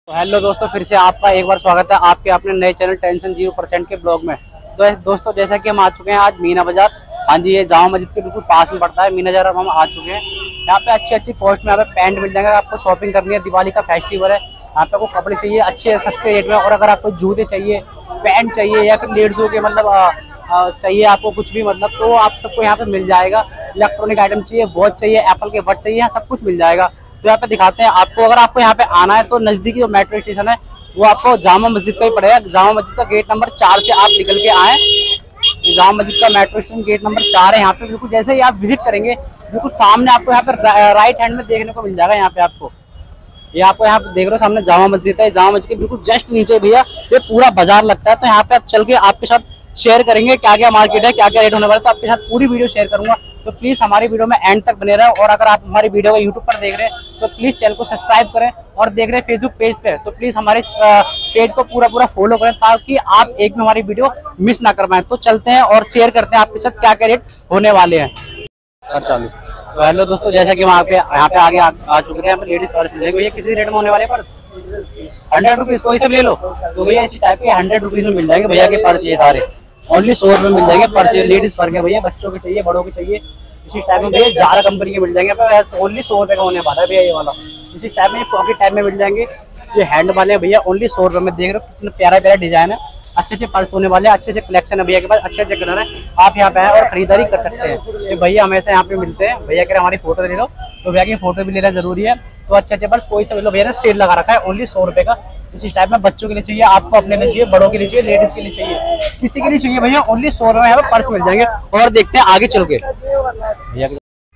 तो हेलो दोस्तों, फिर से आपका एक बार स्वागत है आपके अपने नए चैनल टेंशन 0% के ब्लॉग में। तो दोस्तों, जैसा कि हम आ चुके हैं आज मीना बाजार। हाँ जी, ये जामा मस्जिद के बिल्कुल पास में पड़ता है मीना बाजार। हम आ चुके हैं यहाँ पे अच्छी कॉस्ट में यहाँ पे पैंट मिल जाएगा। आपको शॉपिंग करनी है, दिवाली का फेस्टिवल है, यहाँ पे आपको कपड़े चाहिए अच्छे सस्ते रेट में। और अगर आपको जूते चाहिए, पैंट चाहिए या फिर लेडीजों के मतलब चाहिए आपको कुछ भी मतलब, तो आप सबको यहाँ पे मिल जाएगा। इलेक्ट्रॉनिक आइटम चाहिए, वॉच चाहिए, एप्पल के वॉच चाहिए, यहाँ सब कुछ मिल जाएगा। तो यहाँ पे दिखाते हैं आपको। अगर आपको यहाँ पे आना है तो नजदीकी जो मेट्रो स्टेशन है वो आपको जामा मस्जिद का ही पड़ेगा। जामा मस्जिद का गेट नंबर 4 से आप निकल के आए। जामा मस्जिद का मेट्रो स्टेशन गेट नंबर 4 है। यहाँ पे बिल्कुल जैसे ही आप विजिट करेंगे बिल्कुल सामने आपको यहाँ पे राइट हैंड में देखने को मिल जाएगा। यहाँ पे आपको यहाँ पे देख रहे हो सामने जामा मस्जिद है। जामा मस्जिद के बिल्कुल जस्ट नीचे भैया ये पूरा बाजार लगता है। तो यहाँ पे आप चल के आपके साथ शेयर करेंगे क्या क्या मार्केट है, क्या क्या रेट होने वाला है। तो आपके साथ पूरी वीडियो शेयर करूंगा, तो प्लीज हमारी वीडियो में एंड तक बने रहे। और अगर आप हमारी वीडियो को यूट्यूब पर देख रहे हैं तो प्लीज चैनल को सब्सक्राइब करें, और देख रहे हैं फेसबुक पेज पे तो प्लीज हमारे पेज को पूरा फॉलो करें, ताकि आप एक भी हमारी वीडियो मिस ना कर पाए। तो चलते हैं और शेयर करते हैं आपके साथ क्या क्या रेट होने वाले हैं। चालू। तो हेलो दोस्तों, जैसा कि यहाँ पे आगे आ चुके थे। यहाँ पे लेडीज पर्स मिलेंगे भैया, किसी रेट में होने वाले पर्स 100 रुपीज, कोई से ले लो। तो भैया इसी टाइप के 100 रुपीज में मिल जाएंगे भैया के पर्स। ये सारे ओनली 100 रुपए मिल जाएंगे पर्स। लेडीज पर्स है भैया, बच्चों के चाहिए, बड़ों के चाहिए। इसी टाइप में भैया जारा कंपनी के मिल जाएंगे। ओनली 100 रुपए का होने वाला है भैया ये वाला। इसी टाइप में पॉकेट टाइप में मिल जाएंगे। ये हैंड वाले हैं भैया, ओनली 100 रुपए में। देख रहे हो कितना प्यारा डिजाइन है। अच्छे पर्स होने वाले हैं, अच्छे कलेक्शन है भैया के पास, अच्छे कलर है। आप यहाँ पे आए और खरीदारी कर सकते हैं। ये भैया हमेशा यहाँ पे मिलते हैं। भैया कह रहे हमारी फोटो ले लो, तो भैया की फोटो भी लेना जरूरी है। तो अच्छे पर्स कोई से लो भैया ने सेल लगा रखा है, ओनली 100 रुपए का। इसी टाइप में बच्चों के लिए चाहिए, आपको अपने लिए चाहिए, बड़ों के लिए चाहिए, लेडीज के लिए चाहिए, किसी के लिए चाहिए भैया, ओनली 100 रुपए यहाँ पे पर्स मिल जाएंगे। और देखते हैं आगे चल के भैया।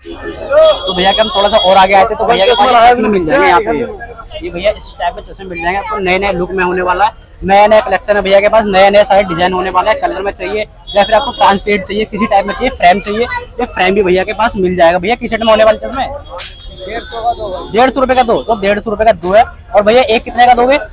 तो भैया के हम थोड़ा सा और आगे आए थे, तो भैया के चश्मे मिल जाएंगे यहाँ पे। ये भैया इस टाइप में चश्मे मिल जाएंगे आपको, नए लुक में होने वाला है। नया कलेक्शन है भैया के पास, नए सारे डिजाइन होने वाला है। कलर में चाहिए या फिर आपको ट्रांसपेरेंट चाहिए, किसी टाइप में चाहिए, फ्रेम चाहिए, ये फ्रेम भी भैया के पास मिल जाएगा। भैया किस रेट में होने वाले चश्मे 150 रुपए का दो, तो 150 रुपए का दो है। और भैया एक कितने का दोगे?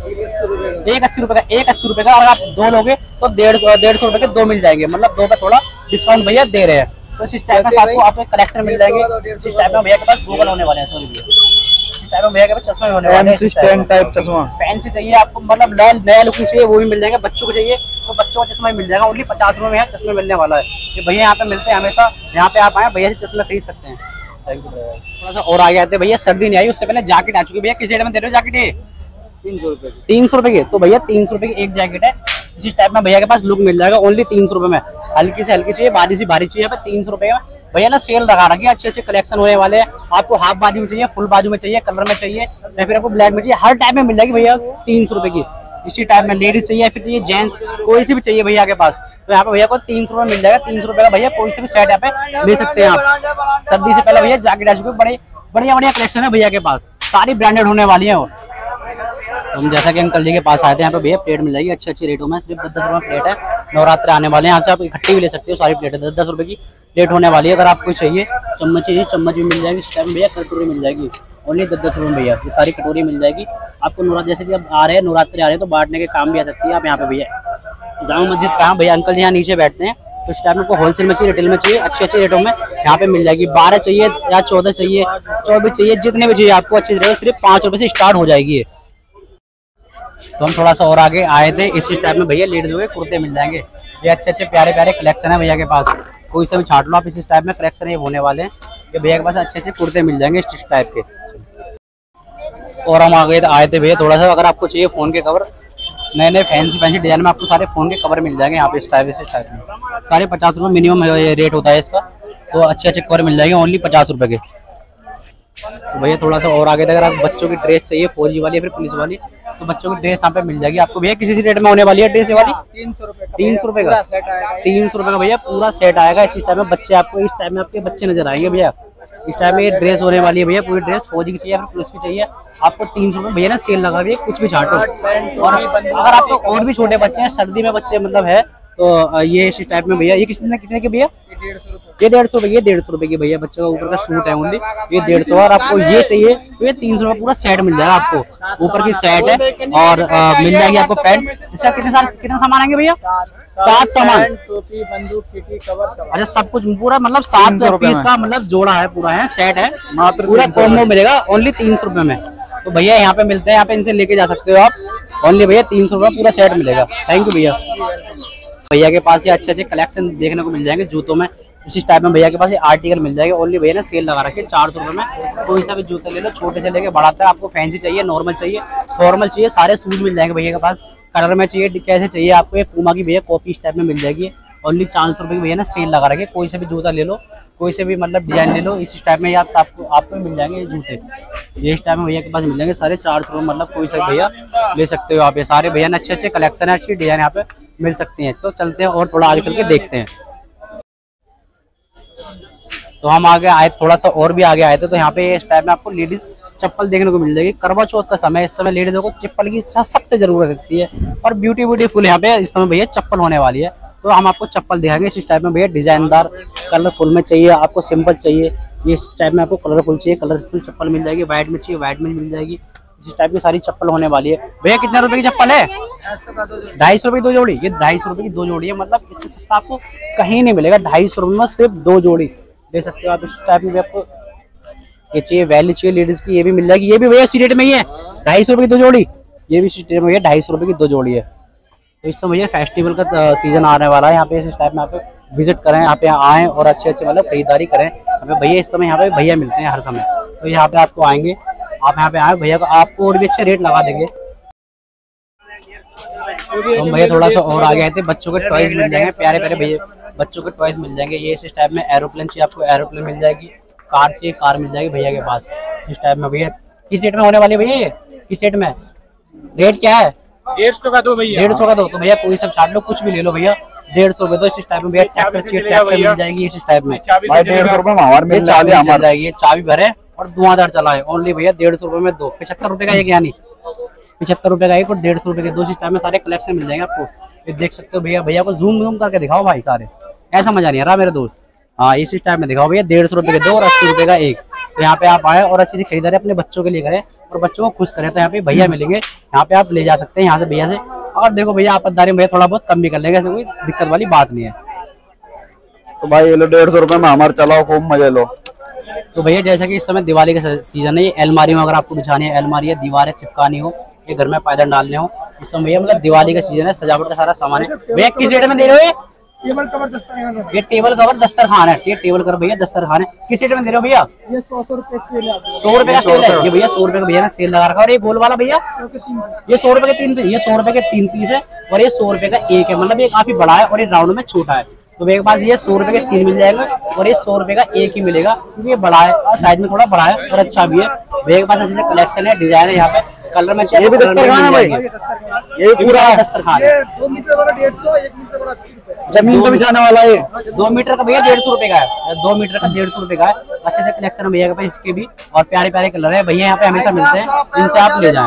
एक 80 रुपए का, एक 80 रुपए का। और आप दो लोगे तो 150 रुपए के दो मिल जाएंगे, मतलब दो पे थोड़ा डिस्काउंट भैया दे रहे हैं। तो इस टाइप में आपको कलेक्शन मिल जाएंगे। इस टाइप में भैया के पास गूगल होने वाले हैं, सॉरी भैया इस टाइप में भैया के पास चश्मे होने वाले हैं। फैंसी चाहिए आपको, मतलब नया लुक चाहिए, वो भी मिल जाएंगे। बच्चों को चाहिए तो बच्चों का चश्मा मिल जाएगा, ओनली 50 रुपए में यहाँ चश्मे मिलने वाला है। ये भैया यहाँ पे मिलते हैं हमेशा, यहाँ पे आप आए भैया से चश्मे खरीद सकते हैं। थोड़ा सा और आगे आते हैं भैया, सर्दी नहीं आई उससे पहले जैकेट आ चुकी है भैया। किस रेट में दे रहे हो जैकेट? ये 300 रुपए की। तो भैया 300 रुपए की एक जैकेट है। इसी टाइप में भैया के पास लुक मिल जाएगा, ओनली 300 रुपए में। हल्की से हल्की चाहिए, भारी से भारी चाहिए, यहाँ पे 300 रुपए में भैया ना सेल लगा रखी है। अच्छे कलेक्शन होने वाले हैं। आपको हाफ बाजू में चाहिए, फुल बाजू में चाहिए, कलर में चाहिए या फिर आपको ब्लैक में चाहिए, हर टाइप में मिल जाएगी भैया 300 रुपए की। इसी टाइप में लेडीज चाहिए फिर चाहिए जेंट्स, कोई सी भी चाहिए भैया के पास, तो यहाँ पे भैया को 300 रुपए मिल जाएगा। 300 रुपए का भैया कोई से भी सेट यहाँ पे ले सकते हैं आप। सर्दी से पहले भैया जैकेट आ चुके, बढ़िया कलेक्शन है भैया के पास, सारी ब्रांडेड होने वाली है। तो हम जैसा कि अंकल जी के पास आए थे, यहाँ पे भैया प्लेट मिल जाएगी अच्छे रेटों में। सिर्फ 10 रुपए प्लेट है। नवरात्र आने वाले हैं, यहाँ से आप इकट्ठी भी ले सकते हो। सारी प्लेट है 10 रुपए की प्लेट होने वाली है। अगर आपको चाहिए चम्मच चाहिए, चम्मच भी मिल जाएगी। इस टाइम भैया कटोरी मिल जाएगी, ओनली 10 रुपए में भैया ये सारी कटोरी मिल जाएगी आपको। नवरात्र जैसे कि अब आ रहे हैं, नवरात्रि आ रहे हैं, तो बांटने के काम भी आ सकती है आप यहाँ पे भैया। जामा मस्जिद कहाँ भैया, अंकल जी यहाँ नीचे बैठते हैं। तो इस टाइम आपको होलसेल में चाहिए, रिटेल में चाहिए, अच्छे रेटों में यहाँ पे मिल जाएगी। 12 चाहिए या 14 चाहिए, 24 चाहिए, जितने भी चाहिए आपको अच्छे रेट, सिर्फ 5 रुपए से स्टार्ट हो जाएगी। तो हम थोड़ा सा और आगे आए थे। इसी टाइप में भैया लेडीज के कुर्ते मिल जाएंगे। ये अच्छे प्यारे कलेक्शन है भैया के पास, कोई सा भी छाट लो आप। इस टाइप में कलेक्शन ये होने वाले हैं। ये भैया के पास अच्छे कुर्ते मिल जाएंगे इस टाइप के। और हम आए थे भैया थोड़ा सा, अगर आपको चाहिए फोन के कवर, नए फैंसी डिजाइन में आपको सारे फोन के कवर मिल जाएंगे यहाँ पे। इस टाइप में सारे 50 रुपये मिनिमम रेट होता है इसका। तो अच्छे कवर मिल जाएंगे, ओनली 50 रुपए के। तो भैया थोड़ा सा और आगे, अगर आप बच्चों की ड्रेस चाहिए, फौजी वाली या फिर पुलिस वाली, तो बच्चों की ड्रेस यहाँ पे मिल जाएगी आपको भैया। किसी रेट में होने वाली है ड्रेस वाली 300 रुपए का। 300 रुपए का भैया पूरा सेट आएगा। इस टाइम में बच्चे आपको, इस टाइम में आपके बच्चे नजर आएंगे भैया। इस टाइम में ये ड्रेस होने वाली है भैया, पूरी ड्रेस फौजी की चाहिए या फिर पुलिस की चाहिए, आपको 300 रुपए भैया ना सेल लगा रही है, कुछ भी छाटो। और अगर आपको और भी छोटे बच्चे हैं, सर्दी में बच्चे मतलब है, तो ये इस टाइप में भैया, ये कितने के भैया ये 150 रुपए, ये 150 रुपए की भैया बच्चों का ऊपर का सूट है ओनली, ये 150। और आपको ये चाहिए तो ये 300 रुपए पूरा सेट मिल जाएगा आपको, ऊपर की सेट है और मिल जाएगी आपको पैंट। इसका कितना सामान आएंगे भैया? 7 सामान, टोपी, बंदूक, सीटी, कवर। अच्छा सब कुछ पूरा मतलब 7 पीस का मतलब जोड़ा है, पूरा है सेट है, पूरा कॉम्बो मिलेगा ओनली 300 रुपए में। तो भैया यहाँ पे मिलते हैं, यहाँ पे इनसे लेके जा सकते हो आप ओनली भैया 300 रुपए पूरा सेट मिलेगा। थैंक यू भैया। भैया के पास ये अच्छे अच्छे कलेक्शन देखने को मिल जाएंगे जूतों में, इसी टाइप में भैया के पास ये आर्टिकल मिल जाएगा ओनली। भैया ने सेल लगा रखी है 400 रुपए में। कोई सा भी जूते ले लो, छोटे से लेके बड़ा तक, आपको फैंसी चाहिए, नॉर्मल चाहिए, फॉर्मल चाहिए, सारे शूज मिल जाएंगे भैया के पास। कलर में चाहिए, कैसे चाहिए आपको, ये पूमा की भैया कॉपी इस टाइप में मिल जाएगी ओनली 400 रुपए की। भैया ने सेल लगा रखी है, कोई से भी जूता ले लो, कोई से भी मतलब डिजाइन ले लो, इस टाइप में आपको मिल जाएंगे ये जूते। ये इस टाइप में भैया के पास मिल जाएंगे सारे 400 रुपए, मतलब कोई से भैया ले सकते हो आप। ये सारे भैया ने अच्छे अच्छे कलेक्शन है, अच्छी डिजाइन यहाँ पे मिल सकती हैं। तो चलते हैं और थोड़ा आगे चल के देखते हैं। तो हम आगे आए, थोड़ा सा और भी आगे आए थे, तो यहाँ पे इस टाइप में आपको लेडीज चप्पल देखने को मिल जाएगी। करवा चौथ का समय, इस समय लेडीजों को चप्पल की सख्त जरूरत रहती है और ब्यूटीफुल यहाँ पे इस समय भैया चप्पल होने वाली है। तो हम आपको चप्पल दिखाएंगे इस टाइप में भैया, डिजाइनदार कलरफुल में चाहिए आपको, सिंपल चाहिए, ये इस टाइप में आपको कलरफुल चाहिए, कलरफुल चप्पल मिल जाएगी। व्हाइट में चाहिए, व्हाइट में मिल जाएगी। इस टाइप की सारी चप्पल होने वाली है। भैया कितने रुपए की चप्पल है? 250 रुपए की 2 जोड़ी। ये 250 रुपए की 2 जोड़ी है, मतलब इससे सस्ता आपको कहीं नहीं मिलेगा। 250 रुपए में सिर्फ 2 जोड़ी ले सकते हो आप। इस टाइप में आपको ये चाहिए, वैली चाहिए लेडीज की, ये भी मिल जाएगी। ये भी भैया इसी रेट में ही है, 250 रुपए की 2 जोड़ी। ये भी इसी रेट में 250 रुपए की 2 जोड़ी है। तो इस समय फेस्टिवल का सीजन आने वाला है, यहाँ पे इस टाइप में आप विजिट करें, यहाँ पे आएँ और अच्छे मतलब खरीदारी करें। यहाँ पे भैया इस समय यहाँ पे भैया मिलते हैं हर समय, तो यहाँ पे आपको आएंगे, आप यहाँ पे आए भैया को आपको और भी अच्छे रेट लगा देंगे। तो भैया थोड़ा सा और आगे आए थे, बच्चों के टॉयज मिल जाएंगे, प्यारे प्यारे भैया बच्चों के टॉयज मिल जाएंगे। ये इस टाइप में एरोप्लेन चाहिए आपको, एरोप्लेन मिल जाएगी, कार चाहिए, कार मिल जाएगी भैया के पास। इस टाइप में भैया किस रेट में होने वाली है भैया, ये किस रेट में, रेट क्या है? 150 का दो भैया, 150 का दो। तो भैया कोई सब छाट लो, कुछ भी ले लो भैया, 150 रुपए। तो इस टाइप में भैया ट्रैक्टर चाहिए, ट्रैक्टर मिल जाएगी इस टाइप में 150 रुपए में हमारे मिल चाबी चल जाएगी। ये चाबी भरे और धुआंधार चला है ओनली भैया 150 रुपए में 2। 75 रुपए का एक, यानी 75 रुपए का एक और 150 रुपए के 2। इस टाइप में सारे कलेक्शन मिल जाएंगे आपको। ये देख सकते हो भैया, भैया को जूम करके दिखाओ भाई सारे, ऐसा मजा नहीं आ रहा मेरे दोस्त। हाँ इस टाइप में दिखाओ भैया, 150 रुपए के 2 और 80 रुपए का एक। तो यहाँ पे आप आए और अच्छी खरीदारी अपने बच्चों के लिए करें और बच्चों को खुश करें। तो यहाँ पे भैया मिलेंगे, यहाँ पे आप ले जा सकते हैं यहाँ से भैया से। और देखो भैया आपदारी में भैया थोड़ा बहुत कम भी कर लेंगे, ऐसे कोई दिक्कत वाली बात नहीं है। तो भाई ये लो 150 रुपए में हमारे चलाओ, खूब मजे लो। तो भैया जैसा कि इस समय दिवाली का सीजन है, ये अलमारी में अगर आपको बिछानी है, अलमारी है, दीवारें चिपकानी हो, ये घर में पैदल डालने हो, इस समय भैया मतलब दिवाली का सीजन है, सजावट का सारा सामान है। भैया किस रेट में दे रहे हो? टेबल कवर दस्तरखान, ये टेबल कवर दस्तरखान है, ये टेबल कवर भैया दस्तरखान है। किस रेट में दे रहे हो भैया? ये 100 रुपए सेल है, 100 रुपए का सेल है ये भैया, 100 रुपए का भैया ने सेल लगा रखा है। और ये गोल वाला भैया ये 100 रुपए के 3 पीस, ये 100 रुपए के 3 पीस है और ये 100 रुपए का एक है, मतलब ये काफी बड़ा है और ये राउंड में छोटा है। तो मेरे पास ये 100 रुपए के 3 मिल जाएंगे और ये 100 रुपए का एक ही मिलेगा, क्योंकि ये बड़ा है और साइज में थोड़ा बड़ा है और अच्छा भी है। मेरे पास अच्छे से कलेक्शन है, डिजाइन है, यहाँ पे कलर में ये भी दस्तरखान है भाई, ये पूरा दस्तरखान है। 2 मीटर वाला 150, 1 मीटर वाला 80 रुपए, जमीन पे बिछाने वाला है। 2 मीटर का भैया 150 रुपए का है, 2 मीटर का 150 रुपए का है। अच्छे से कलेक्शन है भैया के पास इसके भी, और प्यारे प्यारे कलर है भैया यहाँ पे हमेशा मिलते हैं, इनसे आप ले जाएं।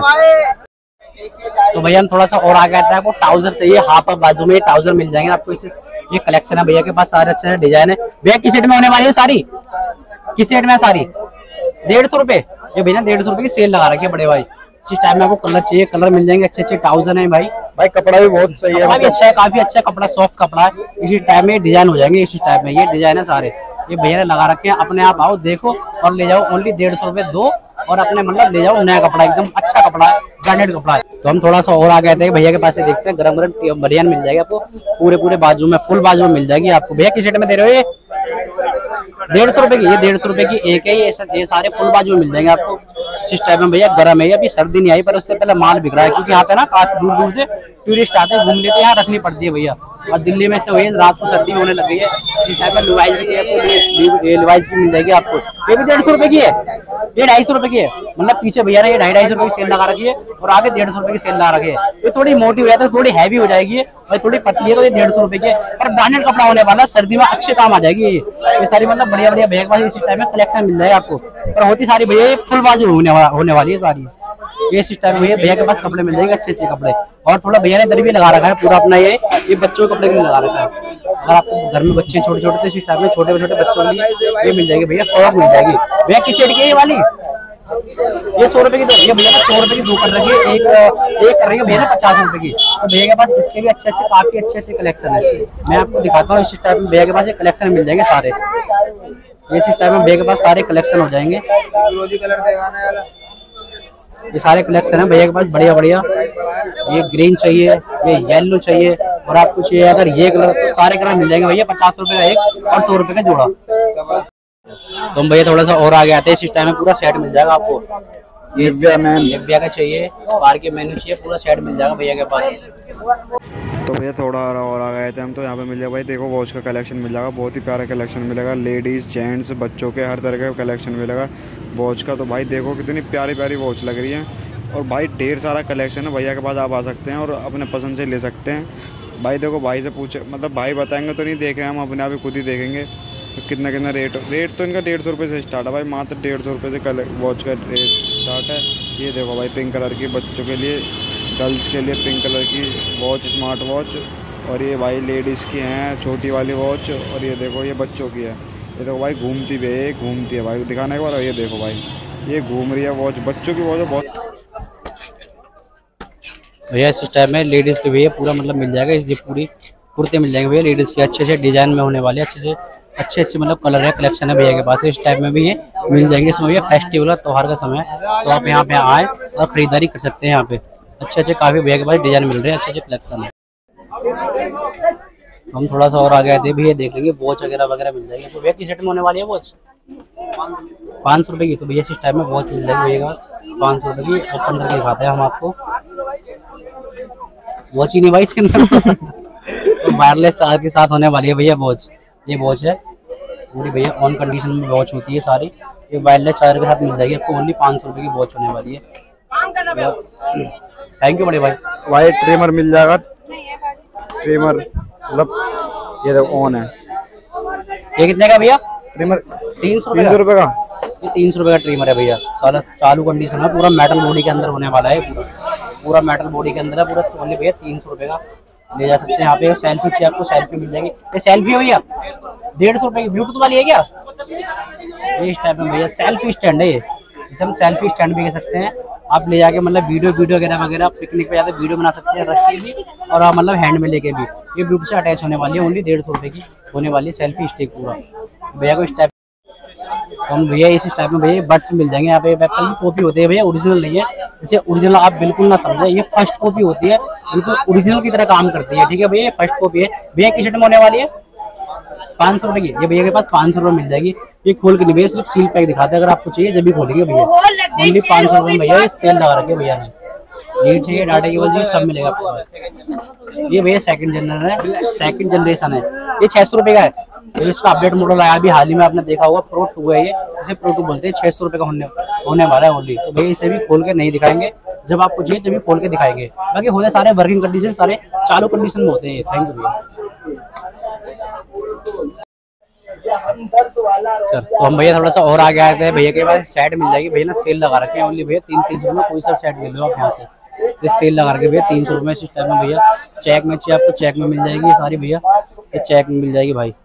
तो भैया हम थोड़ा सा और आगे आता है, आपको ट्राउजर चाहिए, हाफ बाजू में ट्राउजर मिल जाएंगे आपको। इस ये कलेक्शन है भैया के पास, सारे अच्छे डिजाइन है। भैया किस रेट में होने वाली है सारी, किस रेट में है सारी? 150 रुपए। ये भैया 150 रुपए की सेल लगा रखी है बड़े भाई। इस टाइम में आपको कलर चाहिए, कलर मिल जाएंगे, अच्छे अच्छे ट्राउजर है भाई। भाई कपड़ा भी बहुत सही है, कपड़ा भी अच्छा है, काफी अच्छा कपड़ा, सॉफ्ट कपड़ा है। इसी टाइप में डिजाइन हो जाएंगे, इसी टाइप में ये डिजाइन है सारे, ये भैया ने लगा रखे हैं। अपने आप आओ देखो और ले जाओ, ओनली 150 रुपए 2 और अपने मतलब ले जाओ, नया कपड़ा, एकदम अच्छा कपड़ा है, ब्रांडेड कपड़ा है। तो हम थोड़ा सा और आ गए थे भैया के पास से, देखते हैं गरम गरम बनियान मिल जाएगी आपको, पूरे बाजू में, फुल बाजू में मिल जाएगी आपको। भैया किस रेट में दे रहे हो ये? 150 रुपए की, ये 150 रुपए की एक है। ये सारे फुल बाजू में मिल जाएंगे आपको। इस टाइप में भैया गरम है, अभी सर्दी नहीं आई पर उससे पहले माल बिक रहा है, क्योंकि यहाँ पे ना काफी दूर दूर से टूरिस्ट आते हैं, घूम लेते हैं, यहाँ रखनी पड़ती है भैया। और दिल्ली में से वही रात को सर्दी होने लग गई है, इस टाइप में लिवाइज भी चाहिए, लिवाइज की मिल जाएगी आपको। ये भी 150 रुपए की है, ये 250 रुपए की है, मतलब पीछे भैया ने ये 250 रुपए की सेल लगा रखी है और आगे 150 रुपए की सेल लगा रखी है। ये थोड़ी मोटी हो जाती है, थोड़ी हैवी हो जाएगी और थोड़ी पतली है, तो ये 150 रुपए की है, पर ब्रांडेड कपड़ा होने वाला, सर्दी में अच्छे काम आ जाएगी। ये सारी मतलब बढ़िया भैया के पास इस टाइम में कलेक्शन मिल जाएगा आपको, पर होती सारी भैया फुल बाजू होने वाली है सारी। ये इस टाइप में भैया के पास कपड़े मिल जाएंगे, अच्छे अच्छे कपड़े। और थोड़ा भैया ने इधर भी लगा रखा है पूरा अपना ये बच्चों के कपड़े भी लगा रखा है। अगर आपको घर में बच्चे छोटे छोटे तो इस टाइप में छोटे छोटे बच्चों के लिए ये मिल जाएगी भैया, फ्रॉक मिल जाएगी भैया। किस रेट की है ये वाली? ये 100 रुपए की दो, ये भैया 100 रुपए की दो कर रखी है, एक कर रही है भैया ने 50 रुपए की। तो भैया के पास इसके भी अच्छे अच्छे काफी अच्छे अच्छे कलेक्शन है। मैं आपको दिखाता हूँ इस टाइप में भैया के पास ये कलेक्शन मिल जाएंगे सारे। इस टाइप में भैया के पास सारे कलेक्शन हो जाएंगे, ये सारे कलेक्शन है भैया के पास बढ़िया बढ़िया। ये ग्रीन चाहिए, ये येलो चाहिए, और आपको चाहिए अगर ये कलर तो सारे कलर मिल जाएंगे भैया 50 रुपए का एक और 100 रुपए का जोड़ा। तो हम भैया थोड़ा सा और आगे आते हैं, इस टाइम में पूरा सेट मिल जाएगा आपको। ये भैया का चाहिए, बाहर के मेन्यू चाहिए, पूरा सेट मिल जाएगा भैया के पास। तो भैया थोड़ा और आ गए थे हम, तो यहाँ पे मिल जाएगा भाई देखो वॉच का कलेक्शन मिल जाएगा, बहुत ही प्यारा कलेक्शन मिलेगा, लेडीज़ जेंट्स बच्चों के हर तरह का कलेक्शन मिलेगा वॉच का। तो भाई देखो कितनी प्यारी प्यारी वॉच लग रही है, और भाई ढेर सारा कलेक्शन है, भैया के पास आप आ सकते हैं और अपने पसंद से ले सकते हैं। भाई देखो भाई से पूछे, मतलब भाई बताएंगे तो नहीं देख रहे हैं, हम अपने आप ही खुद ही देखेंगे। तो कितना कितना रेट तो इनका 150 रुपये से स्टार्ट है भाई, मात्र 150 रुपये से वॉच का रेट स्टार्ट है। ये देखो भाई पिंक कलर की बच्चों के लिए, गर्ल्स के लिए पिंक कलर की वॉच, स्मार्ट वॉच, और ये भाई लेडीज़ की हैं छोटी वाली वॉच, और ये देखो ये बच्चों की है। ये देखो भाई घूमती भी है, घूमती है भाई, दिखाने के बाद ये देखो भाई ये घूम रही है वॉच, बच्चों की वॉच है बहुत। भैया इस टाइप में लेडीज़ के भैया पूरा मतलब मिल जाएगा, ये पूरी कुर्ते मिल जाएंगे भैया लेडीज़ के, अच्छे अच्छे डिजाइन में होने वाले, अच्छे अच्छे मतलब कलर है, कलेक्शन है भैया के पास। इस टाइप में भी ये मिल जाएंगे। इसमें भैया फेस्टिवल है, त्योहार का समय है, तो आप यहाँ पे आए और खरीदारी कर सकते हैं। यहाँ पे अच्छे अच्छे काफी भैया के पास डिजाइन मिल रहे हैं, अच्छे अच्छे कलेक्शन है। हम थोड़ा सा और आ गए थे भैया, देख लेंगे वॉच वगैरह मिल जाएगी। तो भैया किस रेट में होने वाली है वॉच? 500 रुपए की। तो भैया इस टाइप में वॉच मिल जाएगी भैया के पास 500 रुपए की, और 15 की दिखाते हैं हम आपको। वॉच ही नहीं भाई इसके अंदर तो वायरलेस चार्ज के साथ होने वाली है भैया वॉच। ये वॉच है पूरी भैया ऑन कंडीशन में वॉच होती है सारी, ये वायरलेस चार्जर के साथ मिल जाएगी आपको। ओनली 500 रुपए की वॉच होने वाली है। थैंक यू बड़े भाई। भाई ट्रिमर मिल जाएगा, ट्रिमर मतलब ये देखो ऑन है। ये कितने का भैया? ट्रिमर 300 रुपए का। ये 300 रुपए का ट्रिमर है भैया, सारा चालू कंडीशन है, पूरा मेटल बॉडी के अंदर होने वाला है, पूरा मेटल बॉडी के अंदर है पूरा। ओनली भैया 300 रुपए का ले जा सकते हैं। यहाँ पे सेल्फी चाहिए आपको, सेल्फी मिल जाएगी। ये सेल्फी है भैया 150 रुपए की, ब्लूटूथ वाली है क्या? ये इस टाइप में भैया सेल्फी स्टैंड है, ये इसे हम सेल्फी स्टैंड भी कह सकते हैं। आप ले जाके मतलब वीडियो वगैरह पिकनिक पे जाते वीडियो बना सकते हैं, रख के भी और आप मतलब हैंड में लेके भी। ये ब्लूटूथ से अटैच होने वाली है, ओनली 150 रुपए की होने वाली है सेल्फी स्टिक पूरा भैया को इस टाइप। तो हम भैया इस टाइप में भैया बड्स मिल जाएंगे। यहाँ पे एप्पल की कॉपी होती है भैया, ओरिजिनल नहीं है। इसे ओरिजिनल आप बिल्कुल ना समझे, ये फर्स्ट कॉपी होती है, बिल्कुल ओरिजिनल की तरह काम करती है। ठीक है भैया, ये फर्स्ट कॉपी है भैया। किस रेट में होने वाली है? 500 रुपए की। ये भैया के पास 500 रुपए मिल जाएगी। ये खोल के नहीं भैया, सिर्फ सील पैक दिखाते हैं, अगर आपको चाहिए जब भी खोलेंगे भैया। ओनली 500 रुपए भैया, ये सेल लगा रखे भैया ने। ये चाहिए डाटा केबल जी सब मिलेगा आपको पास। ये भैया सेकंड जनरेशन है, ये 600 रुपए का है। तो इसका अपडेट मॉडल आया अभी हाल ही में, आपने देखा होगा, Pro 2 है ये, इसे Pro 2 बोलते हैं। 600 रुपए का होने वाला है ओनली। तो भैया इसे भी खोल के नहीं दिखाएंगे, जब आपको चाहिए तभी खोल के दिखाएंगे। बाकी होते सारे वर्किंग कंडीशन, सारे चालू कंडीशन में होते हैं। थैंक यू भैया। तो हम भैया थोड़ा सा और आगे आए थे, भैया के पास सेट मिल जाएगी भैया ना, सेल लगा रखे हैं ओनली भैया 300 में कोई सा सेट ले लो आप यहाँ से। ये सेल लगा रखे भैया 300 रुपये इस टाइम में भैया। चेक में चाहिए आपको, चेक में मिल जाएगी ये सारी भैया, ये चेक में मिल जाएगी भाई।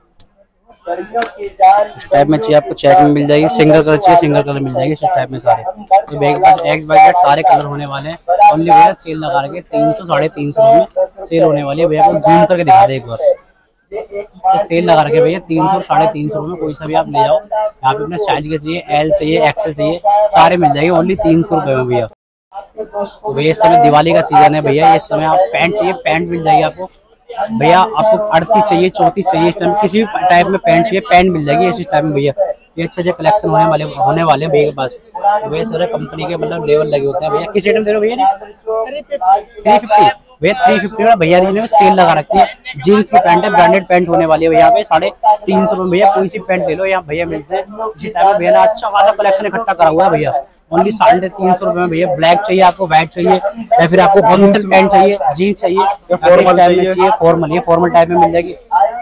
इस टाइप में चाहिए आपको, चेक में मिल जाएगी। सिंगल कलर चाहिए, सिंगल कलर मिल जाएगी इस टाइप में सारे। तो भैया के पास XYZ सारे कलर होने वाले हैं ओनली भैया। सेल लगा रखे 300 350 में सेल होने वाली है भैया को। जूम करके दिखा दे एक बार, सेल लगा रखे भैया 300 350 में कोई सा भी आप ले जाओ। यहाँ पे अपने साइज के चाहिए, L चाहिए, XL चाहिए, सारे मिल जाएंगे ओनली 300 रुपए में भैया। तो भैया इस समय दिवाली का सीजन है भैया, इस समय आप पैंट चाहिए, पैंट मिल जाएगी आपको भैया। आपको 38 चाहिए, 34 चाहिए, इस टाइम किसी भी टाइप में पैंट चाहिए, पैंट मिल जाएगी इस टाइम में भैया। ये अच्छे अच्छे कलेक्शन होने वाले हैं भैया के पास। तो भैया सारे कंपनी के मतलब लेवल लगे होते हैं भैया। किस रेट में दे रहे हो भैया? 350 भैया, 350 में भैया ने सेल लगा रखी है। जीन्स की पैंट है, ब्रांडेड पैंट होने वाली है भैया पे 350 रुपए भैया। कोई सी पैंट ले लो यहाँ भैया मिलते हैं। इसी टाइम में भैया ने अच्छा खासा कलेक्शन इकट्ठा करा हुआ है भैया, ओनली 350 रुपए में भैया। ब्लैक चाहिए आपको, व्हाइट चाहिए, या फिर आपको फॉर्मल पैंट चाहिए, जीन्स चाहिए, या फॉर्मल टाइप में चाहिए, फॉर्मल टाइप में मिल जाएगी।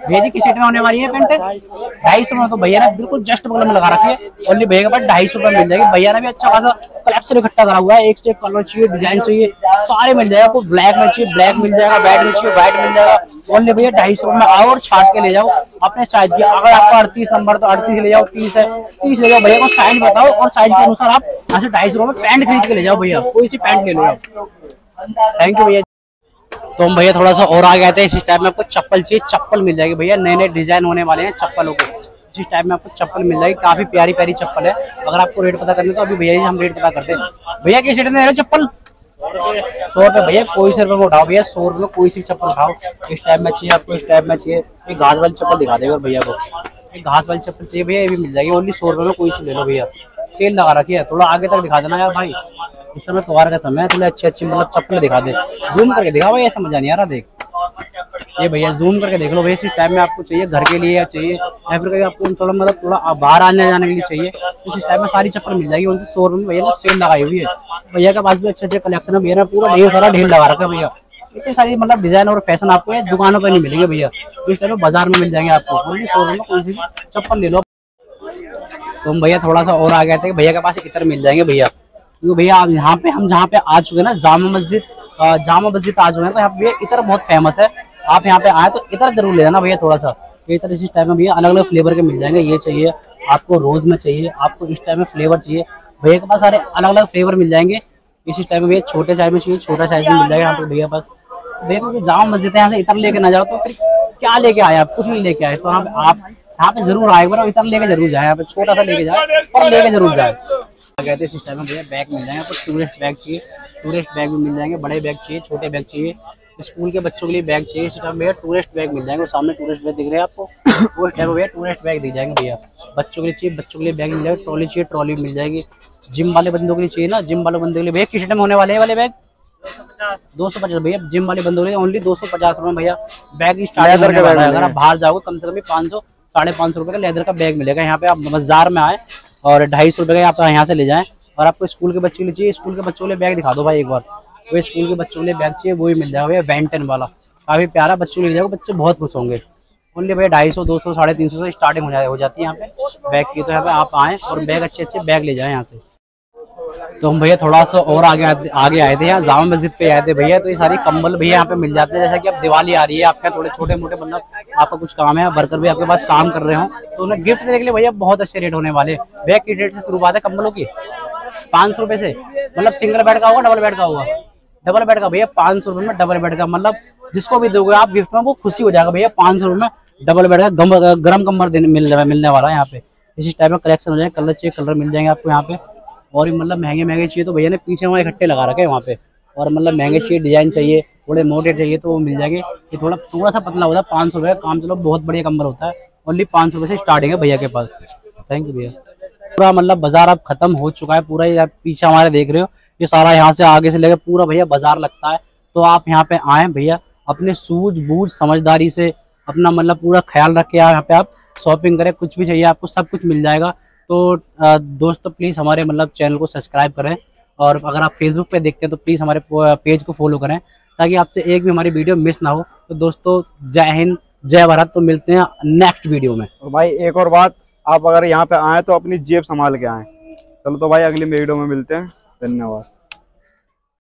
भैया जी किस रेट में होने वाली है पेंट? 250 में। तो भैया ने बिल्कुल जस्ट बगल में लगा रखी है, ओनली भैया के पास 250 रुपए मिल जाएगी। भैया ने भी अच्छा खासा कलेक्शन इकट्ठा करा हुआ है, एक से एक कलर चाहिए, डिजाइन चाहिए, सारे मिल जाएगा। आपको ब्लैक में चाहिए ब्लैक मिल जाएगा, व्हाइट में चाहिए व्हाइट मिल जाएगा। ओनली भैया 250 रुपए में आओ और छाट के ले जाओ अपने साइज की। अगर आपका 38 नंबर तो 38 ले जाओ, 30 है 30 ले जाओ। भैया को साइज बताओ और साइज के अनुसार आप यहाँ से 250 रुपए में पैंट खरीद के ले जाओ। भैया कोई सी पैंट ले लो आप। थैंक यू भैया। तो हम भैया थोड़ा सा और आ गए थे। इस टाइप में आपको चप्पल चाहिए, चप्पल मिल जाएगी भैया। नए नए डिजाइन होने वाले हैं चप्पलों के। इस टाइप में आपको चप्पल मिल जाएगी, काफी प्यारी प्यारी चप्पल है। अगर आपको रेट पता करना तो अभी भैया जी हम रेट पता करते हैं। भैया किस रेट में दे रहे हो चप्पल? 100 रुपए भैया, कोई से रुपए में उठाओ भैया, 100 रुपए में कोई सी चप्पल उठाओ। इस टाइप में चाहिए आपको, इस टाइप में चाहिए। एक घास वाली चप्पल दिखा देगा भैया को, एक घास वाली चप्पल चाहिए भैया, ये भी मिल जाएगी ओनली 100 रुपए में। कोई सी ले लो भैया, सेल लगा रखी है। थोड़ा आगे तक दिखा देना यार भाई, इस समय त्योहार का समय है, थोड़ी अच्छी अच्छी मतलब चप्पल दिखा दे। जूम करके दिखा भाई, ऐसा मजा नहीं आ रहा। देख ये भैया जूम करके देख लो भैया। इस टाइम में आपको चाहिए घर के लिए या चाहिए या फिर कहीं आपको थोड़ा मतलब थोड़ा बाहर आने जाने के लिए चाहिए, तो इस टाइम में सारी चप्पल मिल जाएगी। उनसे 100 रुपए में भैया ने सेल लगाई हुई है। भैया के पास भी अच्छे अच्छे कलेक्शन है। भैया ने पूरा ढेर सारा ढेर लगा रखा है भैया। इतनी सारी मतलब डिजाइन और फैशन आपको ये दुकानों पर नहीं मिलेंगे भैया, तो इस टाइम में बाजार में मिल जाएंगे आपको। ओनली 100 रुपए में कोई सी चप्पल ले लो। तो हम भैया थोड़ा सा और आ गए थे, भैया के पास इतर मिल जाएंगे भैया। क्योंकि भैया आप यहाँ पे हम जहाँ पे आ चुके हैं ना, जामा मस्जिद आ चुके हैं, तो यहाँ पे इतर बहुत फेमस है। आप यहाँ पे आए तो इतर जरूर ले जाना भैया थोड़ा सा। इतर इसी टाइम में भैया अलग अलग फ्लेवर के मिल जाएंगे। ये चाहिए आपको, रोज में चाहिए आपको, इस टाइम में फ्लेवर चाहिए भैया के पास सारे अलग अलग फ्लेवर मिल जाएंगे। इसी टाइम में भैया छोटे साइज में चाहिए, छोटा साइज में मिल जाएगा यहाँ पे भैया पास। देखो कि जामा मस्जिद है, यहाँ से इतर लेके ना जाओ तो फिर क्या लेके आए आप? कुछ नहीं लेके आए। तो आप यहाँ पे जरूर आए, बार इतर लेके जरूर जाए, यहाँ पे छोटा सा लेके जाए और लेके जरूर जाए। कहते हैं सिस्टम में भैया बैग मिल जाएंगे आपको। टूरिस्ट बैग चाहिए, टूरिस्ट बैग भी मिल जाएंगे। बड़े बैग चाहिए, छोटे बैग चाहिए, स्कूल के बच्चों के लिए बैग चाहिए। इस टाइम भैया टूरिस्ट बैग मिल जाएंगे। सामने टूरिस्ट बैग दिख रहे हैं आपको, वो टाइम भैया टूरिस्ट बैग दिख जाएंगे भैया। बच्चों के लिए चाहिए, बच्चों के लिए बैग मिल जाएगा। ट्रॉली चाहिए, ट्रॉली मिल जाएगी। जिम वाले बंदों के लिए चाहिए ना, जिम वाले बंदों के लिए भैया किस टाइम होने वाले हैं वाले बैग? 250 भैया। जिम वाले बंदों के लिए ओनली 250 रुपए भैया बैग स्टार्ट होने वाला है। अगर आप बाहर जाओगे कम से कम 500 550 रुपए का लेदर का बैग मिलेगा। यहाँ पे आप बाजार में आए और 250 रुपए का आप यहाँ से ले जाएं। और आपको स्कूल के बच्चों के लिए चाहिए, स्कूल के बच्चों के लिए बैग दिखा दो भाई एक बार। वो स्कूल के बच्चों के लिए बैग चाहिए, वो ही मिल जाएगा भैया। वेंटन वाला काफी प्यारा, बच्चों के लिए जाओगे, बच्चे बहुत खुश होंगे। ओनली भैया 250 200 350 से स्टार्टिंग हो जाती है यहाँ पे बैग की। तो यहाँ पे आप आए और बैग अच्छे अच्छे बैग ले जाए यहाँ से। तो हम भैया थोड़ा सा और आगे आए थे, यहाँ जामा मस्जिद पे आए थे भैया। तो ये सारी कंबल भैया यहाँ पे मिल जाते हैं। जैसा कि अब दिवाली आ रही है, आपके थोड़े छोटे मोटे मतलब आपका कुछ काम है, वर्कर भी आपके पास काम कर रहे हो, तो उन्हें गिफ्ट देने के लिए भैया बहुत अच्छे रेट होने वाले। बैग की रेट से शुरुआत है कंबलों की 500 रुपए से। मतलब सिंगल बेड का होगा, डबल बेड का होगा? डबल बेड का भैया 500 रुपए में डबल बेड का। मतलब जिसको भी दोगे आप गिफ्ट में वो खुशी हो जाएगा भैया। 500 रुपए में डबल बेड का गर्म कम्बल मिलने वाला है यहाँ पे। इसी टाइप में कलेक्शन हो जाएगा। कलर चाहिए कलर मिल जाएंगे आपको यहाँ पे। और मतलब महंगे महंगे चाहिए तो भैया ने पीछे वहाँ इकट्ठे लगा रखे हैं वहाँ पे। और मतलब महंगे चाहिए, डिजाइन चाहिए, थोड़े मोटे चाहिए तो वो मिल जाएंगे। ये थोड़ा सा पतला होता है 500 रुपये काम, चलो बहुत बढ़िया कंबल होता है। ओनली 500 रुपये से स्टार्टिंग है भैया के पास। थैंक यू भैया। पूरा मतलब बाजार अब खत्म हो चुका है पूरा। ये पीछे हमारे देख रहे हो, ये सारा यहाँ से आगे से लेकर पूरा भैया बाजार लगता है। तो आप यहाँ पे आए भैया, अपने सूझबूझ समझदारी से अपना मतलब पूरा ख्याल रख के यहाँ पे आप शॉपिंग करें। कुछ भी चाहिए आपको सब कुछ मिल जाएगा। तो दोस्तों प्लीज़ हमारे मतलब चैनल को सब्सक्राइब करें, और अगर आप फेसबुक पे देखते हैं तो प्लीज़ हमारे पेज को फॉलो करें, ताकि आपसे एक भी हमारी वीडियो मिस ना हो। तो दोस्तों जय हिंद जय भारत। तो मिलते हैं नेक्स्ट वीडियो में। और भाई एक और बात, आप अगर यहाँ पे आए तो अपनी जेब संभाल के आए। चलो तो भाई अगली वीडियो में मिलते हैं। धन्यवाद।